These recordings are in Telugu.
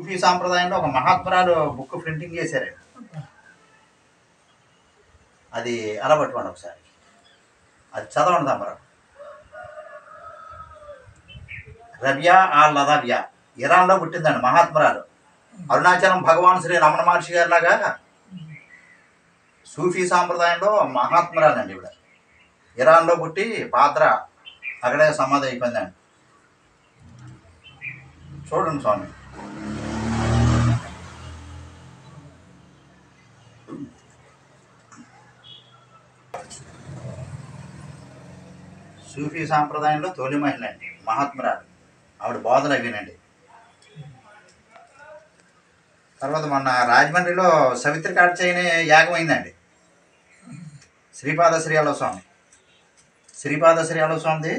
సూఫీ సాంప్రదాయంలో ఒక మహాత్మురాలు బుక్ ప్రింటింగ్ చేశారండి. అది అలా పట్టుకోండి ఒకసారి, అది చదవండి తమరు. రబియా ఆల్ లదవియా, ఇరాన్లో పుట్టిందండి మహాత్మురాలు. అరుణాచలం భగవాన్ శ్రీ రమణ మహర్షి గారి లాగా సూఫీ సాంప్రదాయంలో మహాత్మురాలండి ఇవిడ. ఇరాన్లో పుట్టి పాత్ర అక్కడే సమాధి అయిపోయిందండి. చూడండి స్వామి. సూఫీ సాంప్రదాయంలో తొలి మహిళ అండి, మహాత్మురాలు. ఆవిడ బోధలు అవినండి. తర్వాత మొన్న రాజమండ్రిలో సవిత్రి కాటచేయని యాగం అయిందండి. శ్రీపాద శ్రీ అలవ స్వామి, శ్రీపాద శ్రీ అలవ స్వామిది,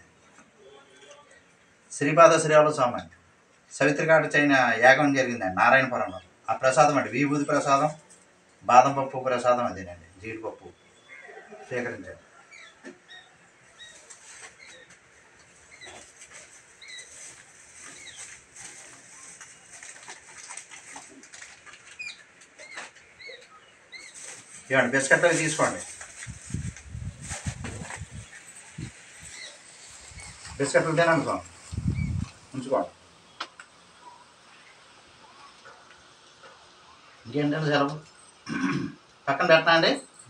శ్రీపాద శ్రీ అలవ స్వామి అండి. సవిత్రి కాటచేయని యాగం జరిగిందండి నారాయణపురంలో. ఆ ప్రసాదం అండి, విభూతి ప్రసాదం, బాదం పప్పు ప్రసాదం అదేనండి, జీడిపప్పు స్వీకరించండి. ఇవ్వండి, బిస్కెట్లు అవి తీసుకోండి. బిస్కెట్లు తినండి స్వామి, ఉంచుకోండి. ఇంకేంటండి సెలవు, పక్కన పెట్టనా అండి.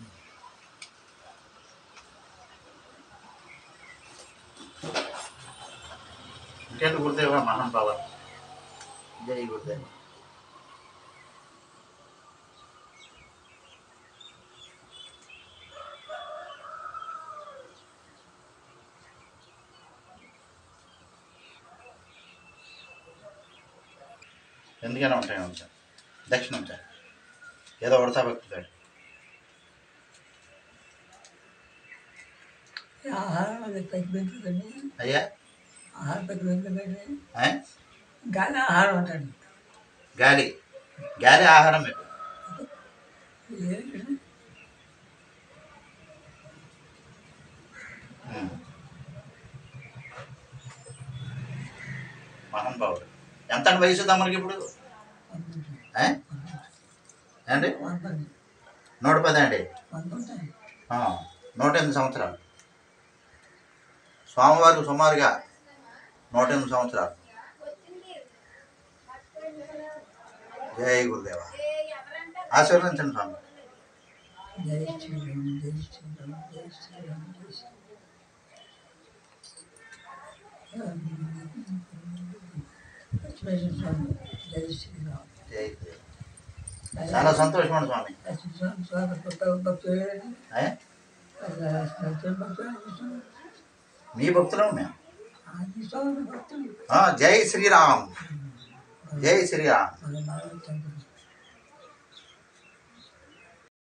ఇంకేంటి గురుదేవ మహాన్ బాబా, జై గురుదేవ. ఎందుకైనా ఉంటాయి సార్, దక్షిణం సార్, ఏదో ఉడతా భక్తి సార్. అయ్యా గాలి ఆహారం ఉంటుంది. గాలి గాలి ఆహారం మీకు. మహాన్ బాబుడు. ఎంత అండి వయసు తమరికి ఇప్పుడు? అండి 110 అండి, 108 సంవత్సరాలు. స్వామివారికి సుమారుగా 108 సంవత్సరాలు. జై గురుదేవ. ఆశీర్వదించండి స్వామి. చాలా సంతోషం అండి స్వామి. మీ భక్తులు మేము. జై శ్రీరామ్, జై శ్రీరామ్.